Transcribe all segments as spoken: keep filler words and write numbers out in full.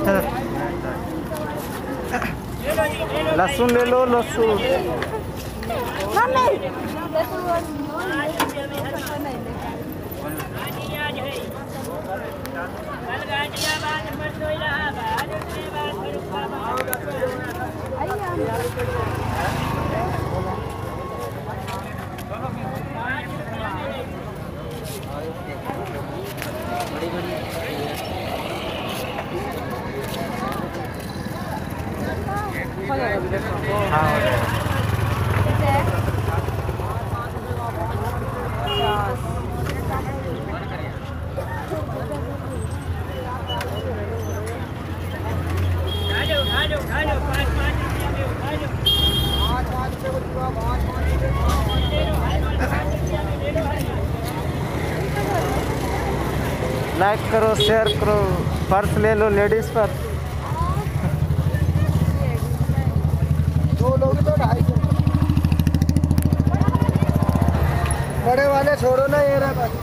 लहसुन ले लो, लहसुन। लाइक करो, शेयर करो। पर्स ले लो, लेडीज पर्स। दो लोग तो ढाई सौ, बड़े वाले छोड़ो ना, ये रहा बाकी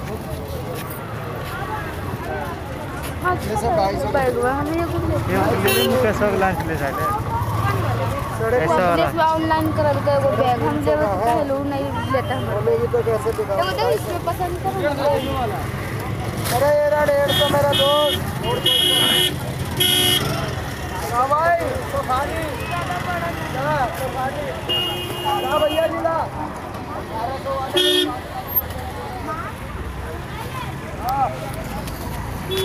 ये सब ढाई सौ कैसा लास्ट ले जाए ऑनलाइन कर दो एगो बैग हम लेवे तो पहलू नहीं लेता हम बोलेगी तो कैसे दिखाओ। देखो देखो इसमें पसंद करो। अरे ये रहा डेढ़ सौ मेरा दोस्त। हाँ भाई तो खाली चला तो खाली ला भैया जी ला अठारह सौ वाले। हाँ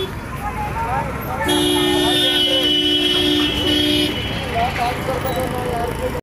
पाँच सौ रुपये